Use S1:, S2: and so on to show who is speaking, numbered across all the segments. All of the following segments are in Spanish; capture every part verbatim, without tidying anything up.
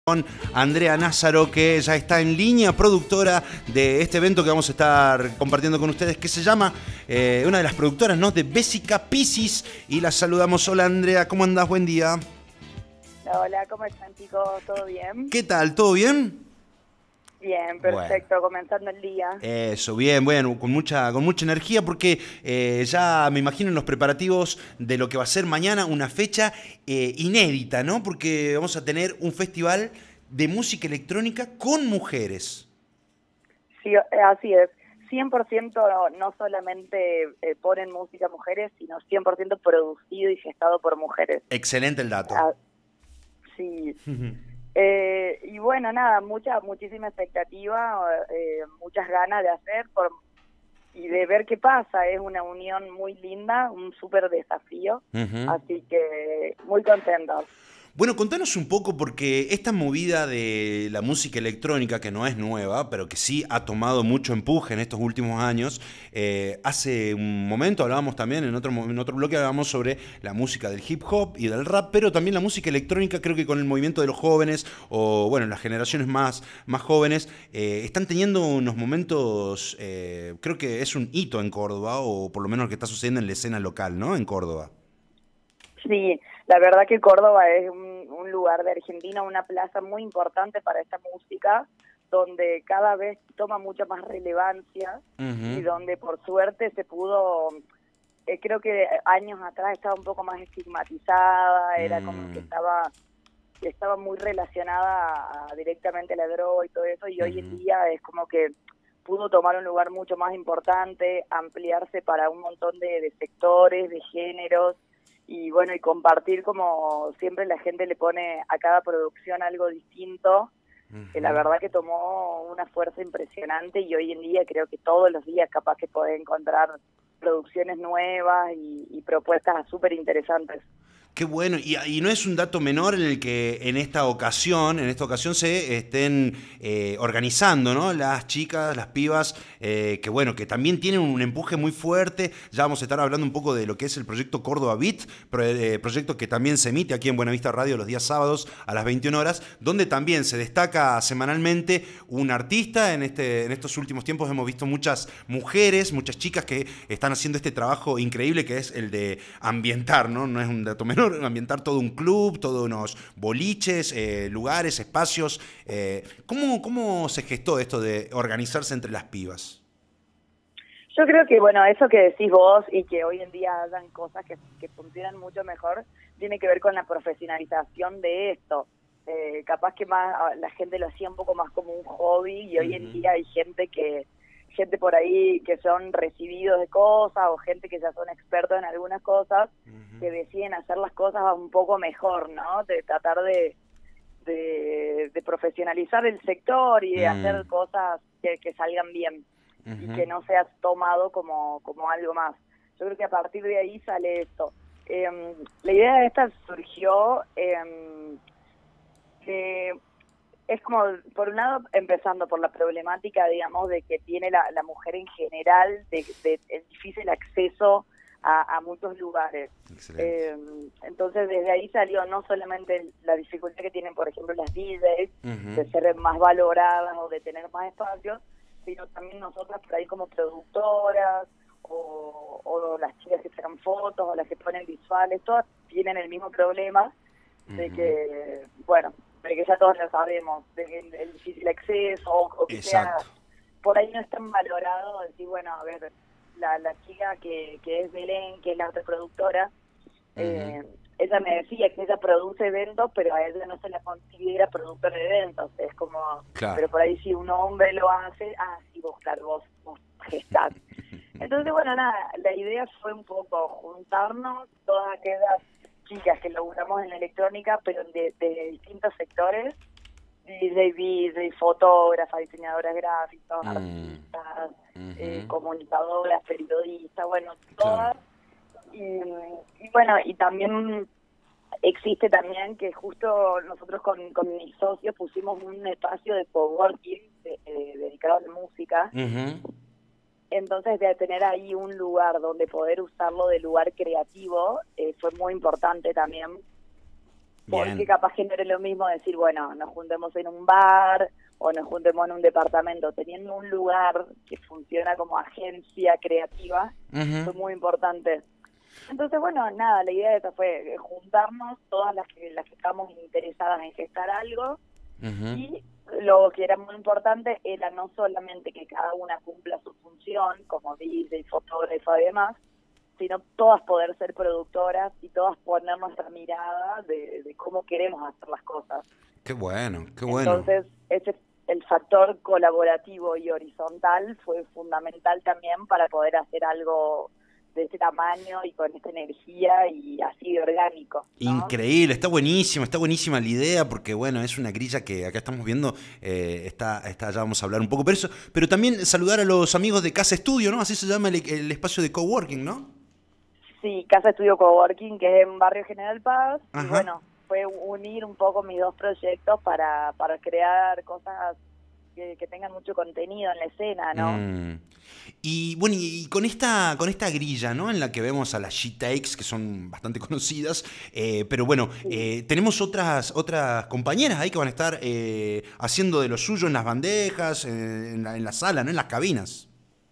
S1: Con Andrea Nazaro, que ya está en línea, productora de este evento que vamos a estar compartiendo con ustedes, que se llama, eh, una de las productoras, ¿no?, de Vesica Piscis, y la saludamos. Hola Andrea, ¿cómo andás? Buen día.
S2: Hola, ¿cómo están, chicos? ¿Todo bien?
S1: ¿Qué tal? ¿Todo bien?
S2: Bien, perfecto, bueno. Comenzando el día.
S1: Eso, bien, bueno, con mucha, con mucha energía, porque eh, ya me imagino en los preparativos de lo que va a ser mañana una fecha eh, inédita, ¿no? Porque vamos a tener un festival de música electrónica con mujeres.
S2: Sí, así es. cien por ciento no, no solamente eh, ponen música mujeres, sino cien por ciento producido y gestado por mujeres.
S1: Excelente el dato.
S2: Ah, sí. Eh, y bueno, nada, mucha, muchísima expectativa, eh, muchas ganas de hacer por, y de ver qué pasa. Es una unión muy linda, un súper desafío, uh-huh. Así que muy contentos.
S1: Bueno, contanos un poco, porque esta movida de la música electrónica, que no es nueva, pero que sí ha tomado mucho empuje en estos últimos años, eh, hace un momento hablábamos también, en otro, en otro bloque hablábamos sobre la música del hip hop y del rap, pero también la música electrónica, creo que con el movimiento de los jóvenes, o bueno, las generaciones más, más jóvenes, eh, están teniendo unos momentos, eh, creo que es un hito en Córdoba, o por lo menos lo que está sucediendo en la escena local, ¿no?, en Córdoba.
S2: Sí, la verdad que Córdoba es un, un lugar de Argentina, una plaza muy importante para esta música, donde cada vez toma mucha más relevancia, uh-huh. Y donde por suerte se pudo, eh, creo que años atrás estaba un poco más estigmatizada, era mm. como que estaba estaba muy relacionada a, a directamente a la droga y todo eso, y uh-huh. Hoy en día es como que pudo tomar un lugar mucho más importante, ampliarse para un montón de, de sectores, de géneros, y bueno, y compartir, como siempre la gente le pone a cada producción algo distinto, uh-huh. Que la verdad que tomó una fuerza impresionante, y hoy en día creo que todos los días capaz que podés encontrar producciones nuevas y, y propuestas súper interesantes.
S1: Qué bueno, y, y no es un dato menor en el que en esta ocasión, en esta ocasión se estén eh, organizando, ¿no?, las chicas, las pibas, eh, que bueno, que también tienen un empuje muy fuerte. Ya vamos a estar hablando un poco de lo que es el proyecto Córdoba Beat, pro, eh, proyecto que también se emite aquí en Buenavista Radio los días sábados a las veintiuna horas, donde también se destaca semanalmente un artista. En, este, en estos últimos tiempos hemos visto muchas mujeres, muchas chicas que están haciendo este trabajo increíble, que es el de ambientar, ¿no? No es un dato menor, ambientar todo un club, todos unos boliches, eh, lugares, espacios. Eh, ¿cómo, ¿Cómo se gestó esto de organizarse entre las pibas?
S2: Yo creo que, bueno, eso que decís vos, y que hoy en día hagan cosas que, que funcionan mucho mejor, tiene que ver con la profesionalización de esto. Eh, capaz que más la gente lo hacía un poco más como un hobby, y hoy uh-huh. en día hay gente que gente por ahí que son recibidos de cosas, o gente que ya son expertos en algunas cosas, uh-huh. que deciden hacer las cosas un poco mejor, ¿no? De tratar de, de, de profesionalizar el sector y de uh-huh. hacer cosas que, que salgan bien, uh-huh. y que no seas tomado como, como algo más. Yo creo que a partir de ahí sale esto. Eh, la idea de esta surgió eh, de... Es como, por un lado, empezando por la problemática, digamos, de que tiene la, la mujer en general, de, de el difícil acceso a, a muchos lugares. Eh, entonces, desde ahí salió no solamente la dificultad que tienen, por ejemplo, las D Js, uh-huh. de ser más valoradas o de tener más espacios, sino también nosotras por ahí como productoras, o, o las chicas que sacan fotos, o las que ponen visuales, todas tienen el mismo problema de uh-huh. que, bueno, de que ya todos lo sabemos, del el difícil acceso, o, o que
S1: Exacto.
S2: sea, por ahí no es tan valorado decir, bueno, a ver, la, la chica que, que es Belén, que es la otra productora, uh-huh. eh, ella me decía que ella produce eventos, pero a ella no se la considera productora de eventos, es como, claro. Pero por ahí si un hombre lo hace, ah, sí, vos, claro, vos, vos gestás. Entonces, bueno, nada, la idea fue un poco juntarnos todas aquellas chicas que logramos en la electrónica, pero de, de distintos sectores, D J, D J, fotógrafas, diseñadoras gráficas, mm. artistas, uh-huh. eh, comunicadoras, periodistas, bueno, todas. Claro. Y, y bueno, y también existe también que justo nosotros con, con mis socios pusimos un espacio de coworking de, eh, dedicado a la música. Uh-huh. Entonces, de tener ahí un lugar donde poder usarlo de lugar creativo, eh, fue muy importante también.
S1: Bien.
S2: Porque capaz que no era lo mismo decir, bueno, nos juntemos en un bar o nos juntemos en un departamento. Teniendo un lugar que funciona como agencia creativa,
S1: Uh-huh.
S2: fue muy importante. Entonces, bueno, nada, la idea de esta fue juntarnos todas las que, las que estamos interesadas en gestar algo.
S1: Uh-huh.
S2: Y lo que era muy importante era no solamente que cada una cumpla su función como D J, fotógrafa y demás, sino todas poder ser productoras y todas poner nuestra mirada de, de cómo queremos hacer las cosas.
S1: Qué bueno, qué bueno.
S2: Entonces, ese el factor colaborativo y horizontal fue fundamental también para poder hacer algo de este tamaño y con esta energía y así de orgánico, ¿no?
S1: Increíble, está buenísimo, está buenísima la idea porque bueno, es una grilla que acá estamos viendo, eh, está, está, ya vamos a hablar un poco, pero eso, pero también saludar a los amigos de Casa Estudio, ¿no? Así se llama el, el espacio de coworking, ¿no?
S2: Sí, Casa Estudio Coworking, que es en Barrio General Paz.
S1: Ajá.
S2: Y bueno, fue unir un poco mis dos proyectos para, para crear cosas que, que tengan mucho contenido en la escena, ¿no?
S1: Mm. Y bueno, y, y con esta con esta grilla, ¿no? En la que vemos a las She-Takes, que son bastante conocidas, eh, pero bueno,
S2: Sí.
S1: eh, tenemos otras otras compañeras ahí que van a estar eh, haciendo de lo suyo en las bandejas, eh, en, la, en la sala, ¿no? En las cabinas.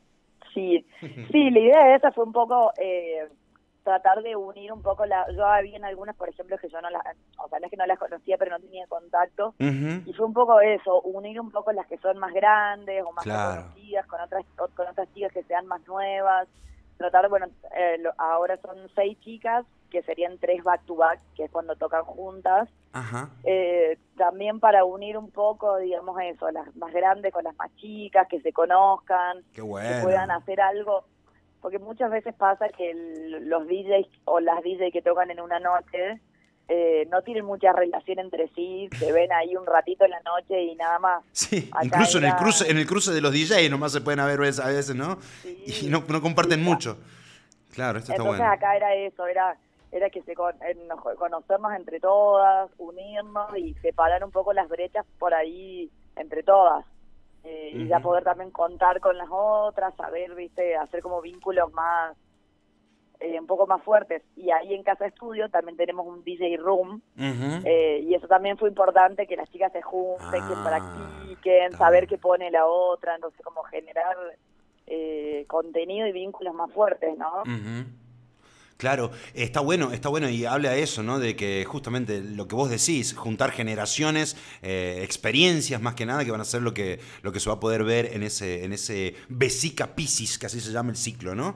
S2: Sí, sí, la idea de esa fue un poco eh, tratar de unir un poco la... Yo había en algunas, por ejemplo, que yo no las... O sea, no es que no las conocía, pero no tenía contacto.
S1: Uh-huh.
S2: Y fue un poco eso, unir un poco las que son más grandes o más
S1: Claro.
S2: reconocidas con otras con otras chicas que sean más nuevas. Tratar, bueno, eh, lo, ahora son seis chicas, que serían tres back to back, que es cuando tocan juntas.
S1: Ajá.
S2: Eh, también para unir un poco, digamos eso, las más grandes con las más chicas, que se conozcan,
S1: Qué bueno.
S2: que puedan hacer algo. Porque muchas veces pasa que el, los D Js o las D J que tocan en una noche eh, no tienen mucha relación entre sí, se ven ahí un ratito en la noche y nada más.
S1: Sí,
S2: Acá
S1: incluso
S2: era...
S1: en el cruce en el cruce de los D Js nomás se pueden ver a veces, ¿no?
S2: Sí,
S1: Y no, no comparten
S2: sí,
S1: mucho. Claro, esto está
S2: entonces
S1: bueno.
S2: acá era eso, era era que se con, eh, nos, conocernos entre todas, unirnos y separar un poco las brechas por ahí entre todas. Eh, uh-huh. Y ya poder también contar con las otras, saber, viste, hacer como vínculos más, eh, un poco más fuertes. Y ahí en Casa Estudio también tenemos un D J room, uh-huh. eh, y eso también fue importante, que las chicas se junten, ah, que practiquen, saber bueno. qué pone la otra, entonces como generar eh, contenido y vínculos más fuertes, ¿no?
S1: Uh-huh. Claro, está bueno, está bueno y habla de eso, ¿no? De que justamente lo que vos decís, juntar generaciones, eh, experiencias más que nada, que van a ser lo que, lo que se va a poder ver en ese, en ese Vesica Piscis, que así se llama el ciclo, ¿no?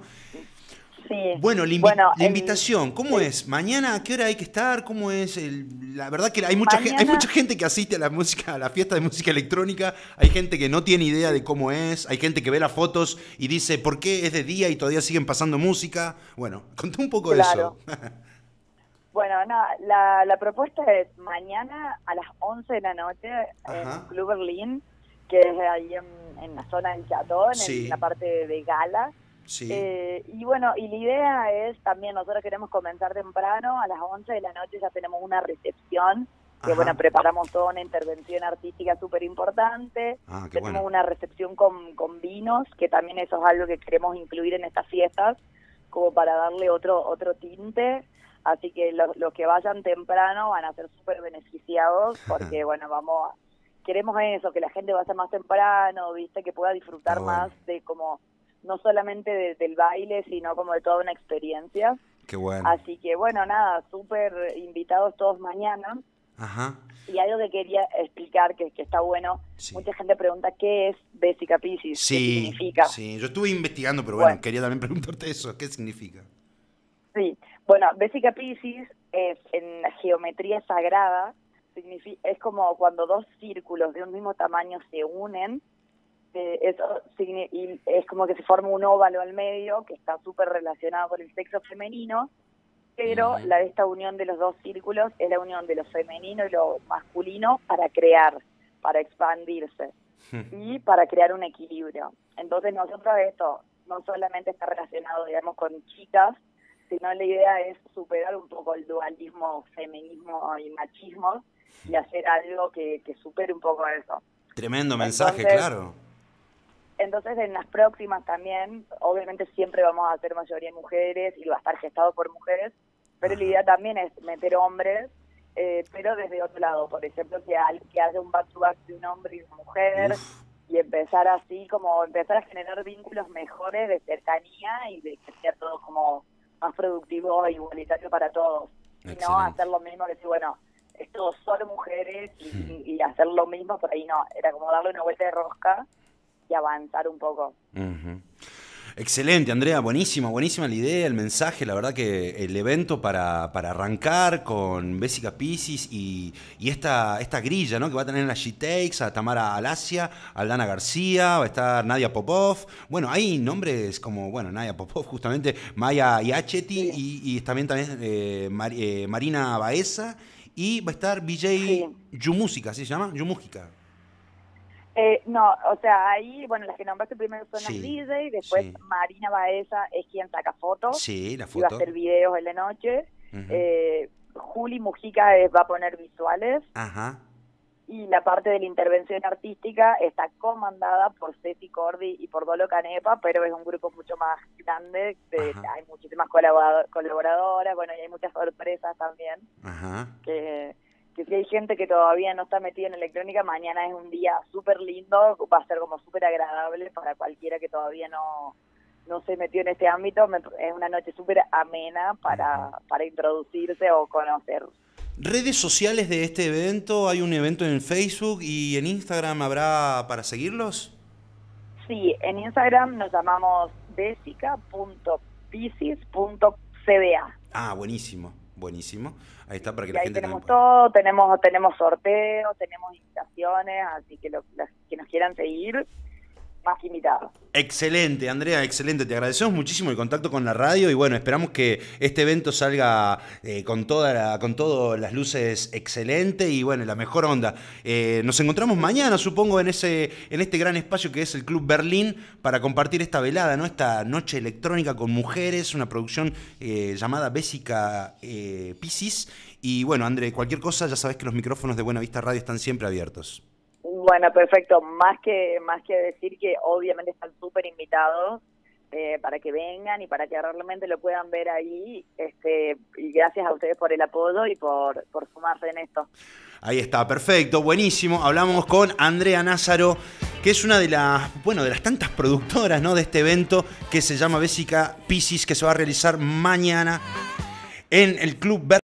S2: Sí.
S1: Bueno, la, invi
S2: bueno,
S1: la invitación,
S2: el,
S1: ¿cómo
S2: sí.
S1: es? ¿Mañana a qué hora hay que estar? ¿Cómo es? El, la verdad que hay mucha,
S2: Mañana...
S1: hay mucha gente que asiste a la música, a la fiesta de música electrónica, hay gente que no tiene idea de cómo es, hay gente que ve las fotos y dice, ¿por qué es de día y todavía siguen pasando música? Bueno, conté un poco
S2: claro.
S1: de eso.
S2: Bueno, no, la, la propuesta es mañana a las once de la noche
S1: Ajá.
S2: en Club Berlín, que es ahí en, en la zona del Chatón,
S1: sí.
S2: en la parte de, de gala.
S1: Sí.
S2: Eh, y bueno, y la idea es también, nosotros queremos comenzar temprano, a las once de la noche ya tenemos una recepción, que
S1: Ajá.
S2: bueno, preparamos toda una intervención artística súper importante,
S1: ah, qué
S2: tenemos
S1: bueno.
S2: una recepción con, con vinos, que también eso es algo que queremos incluir en estas fiestas, como para darle otro otro tinte, así que los lo que vayan temprano van a ser súper beneficiados, porque bueno, vamos, a, queremos eso, que la gente vaya más temprano, viste, que pueda disfrutar
S1: bueno.
S2: más de como... no solamente de, del baile, sino como de toda una experiencia.
S1: Qué bueno.
S2: Así que, bueno, nada, súper invitados todos mañana.
S1: Ajá.
S2: Y algo que quería explicar, que, que está bueno,
S1: sí.
S2: mucha gente pregunta qué es Vesica Piscis,
S1: sí,
S2: qué significa.
S1: Sí, yo estuve investigando, pero bueno, bueno, quería también preguntarte eso, ¿qué significa?
S2: Sí, bueno, Vesica Piscis es en la geometría sagrada, significa, es como cuando dos círculos de un mismo tamaño se unen, Eh, eso y es como que se forma un óvalo al medio que está súper relacionado con el sexo femenino, pero uh-huh. la de esta unión de los dos círculos es la unión de lo femenino y lo masculino para crear, para expandirse uh-huh. y para crear un equilibrio. Entonces nosotros esto no solamente está relacionado, digamos, con chicas, sino la idea es superar un poco el dualismo feminismo y machismo y hacer algo que, que supere un poco eso.
S1: Tremendo mensaje,
S2: Entonces,
S1: claro.
S2: Entonces, en las próximas también, obviamente siempre vamos a hacer mayoría mujeres y va a estar gestado por mujeres, pero Ajá. la idea también es meter hombres eh, pero desde otro lado, por ejemplo, que, al, que haya un back-to-back de un hombre y una mujer, Uf. y empezar así, como empezar a generar vínculos mejores de cercanía y de que sea todo como más productivo e igualitario para todos. Excelente. Y no hacer lo mismo que si, bueno, es todo solo mujeres y, hmm. y, y hacer lo mismo, por ahí no, era como darle una vuelta de rosca y avanzar un poco.
S1: Uh-huh. Excelente, Andrea, buenísima, buenísima la idea, el mensaje, la verdad que el evento para, para arrancar con Vesica Piscis y, y esta, esta grilla, ¿no? Que va a tener a She Takes, a Tamara Alasia, a Aldana García, va a estar Nadia Popov, bueno, hay nombres como, bueno, Nadia Popov justamente, Maya Iachetti sí. y, y también, también eh, Mar, eh, Marina Baeza, y va a estar B J sí. Yumúsica, ¿sí se llama? Yumúsica.
S2: Eh, no, o sea, ahí, bueno, las que nombraste primero son sí, las D J, después sí. Marina Baeza es quien saca fotos,
S1: sí, la foto.
S2: Y va a hacer videos en la noche, uh-huh. eh, Juli Mujica es, va a poner visuales,
S1: Ajá.
S2: y la parte de la intervención artística está comandada por Ceci Cordi y por Dolo Canepa, pero es un grupo mucho más grande, de, hay muchísimas colaborador, colaboradoras, bueno, y hay muchas sorpresas también,
S1: Ajá.
S2: que... que si hay gente que todavía no está metida en electrónica, mañana es un día súper lindo, va a ser como súper agradable para cualquiera que todavía no, no se metió en este ámbito, es una noche súper amena para, uh-huh. para introducirse o conocer.
S1: ¿Redes sociales de este evento? ¿Hay un evento en Facebook y en Instagram habrá para seguirlos?
S2: Sí, en Instagram nos llamamos vesica punto piscis punto c b a.
S1: Ah, buenísimo. Buenísimo. Ahí está para que
S2: y
S1: la
S2: ahí
S1: gente
S2: tenemos
S1: también pueda...
S2: todo, tenemos tenemos sorteos, tenemos invitaciones, así que lo, los que nos quieran seguir, más que invitados.
S1: Excelente, Andrea, excelente. Te agradecemos muchísimo el contacto con la radio y bueno, esperamos que este evento salga eh, con toda la, con todas las luces excelente y bueno, la mejor onda. Eh, nos encontramos mañana, supongo, en ese, en este gran espacio que es el Club Berlín para compartir esta velada, ¿no? Esta noche electrónica con mujeres, una producción eh, llamada Vesica eh, Piscis. Y bueno, André, cualquier cosa, ya sabes que los micrófonos de Buena Vista Radio están siempre abiertos.
S2: Bueno, perfecto. Más que más que decir que obviamente están súper invitados eh, para que vengan y para que realmente lo puedan ver ahí. Este, y gracias a ustedes por el apoyo y por, por sumarse en esto.
S1: Ahí está, perfecto, buenísimo. Hablamos con Andrea Nazaro, que es una de las, bueno, de las tantas productoras, ¿no? de este evento que se llama Vesica Piscis, que se va a realizar mañana en el Club Berlín.